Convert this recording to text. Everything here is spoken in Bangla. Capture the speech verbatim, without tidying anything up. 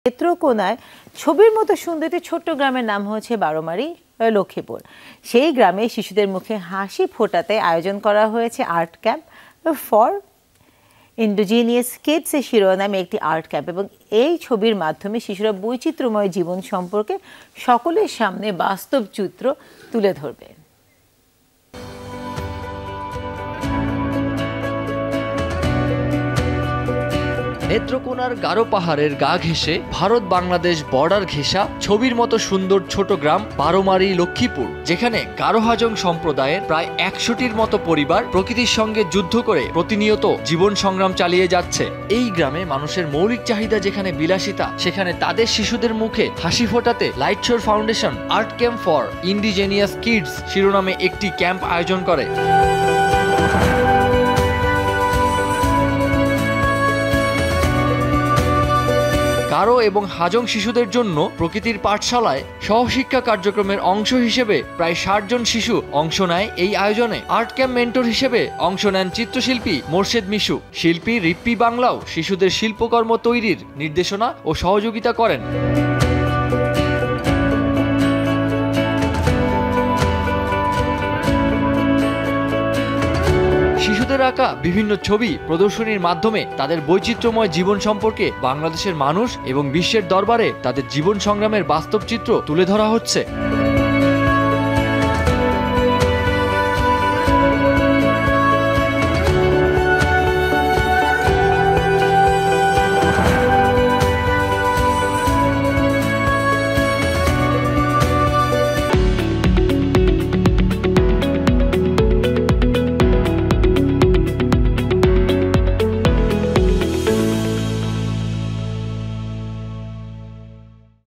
নেত্রকোনায় ছবির মতো সুন্দর একটি ছোট্ট গ্রামের নাম হচ্ছে বারোমারি লক্ষ্মীপুর। সেই গ্রামে শিশুদের মুখে হাসি ফোটাতে আয়োজন করা হয়েছে art camp for indigenous kids এর শিরোনামে একটি আর্ট ক্যাম্প, এবং এই ছবির মাধ্যমে শিশুরা বৈচিত্র্যময় জীবন সম্পর্কে সকলের সামনে বাস্তব চিত্র তুলে ধরবে। নেত্রকোনার গারো পাহাড়ের গা ঘেঁষে ভারত বাংলাদেশ বর্ডার ঘেঁষা ছবির মতো সুন্দর ছোট গ্রাম বারোমারি লক্ষ্মীপুর, যেখানে গারো হাজং সম্প্রদায়ের প্রায় একশোটির মতো পরিবার প্রকৃতির সঙ্গে যুদ্ধ করে প্রতিনিয়ত জীবন সংগ্রাম চালিয়ে যাচ্ছে। এই গ্রামে মানুষের মৌলিক চাহিদা যেখানে বিলাসিতা, সেখানে তাদের শিশুদের মুখে হাসি ফোটাতে light shore foundation art camp for indigenous kids শিরোনামে একটি ক্যাম্প আয়োজন করে। গারো এবং হাজং শিশুদের জন্য প্রকৃতির পাঠশালায় সহশিক্ষা কার্যক্রমের অংশ হিসেবে প্রায় ষাট জন শিশু অংশ নেয় এই আয়োজনে। আর্ট ক্যাম্প মেন্টর হিসেবে অংশ নেন চিত্রশিল্পী মোর্শেদ মিশু। শিল্পী রিপ্পি বাংলাও শিশুদের শিল্পকর্ম তৈরির নির্দেশনা ও সহযোগিতা করেন। শিশুদের আঁকা বিভিন্ন ছবি প্রদর্শনীর মাধ্যমে তাদের বৈচিত্র্যময় জীবন সম্পর্কে বাংলাদেশের মানুষ এবং বিশ্বের দরবারে তাদের জীবন সংগ্রামের বাস্তব চিত্র তুলে ধরা হচ্ছে।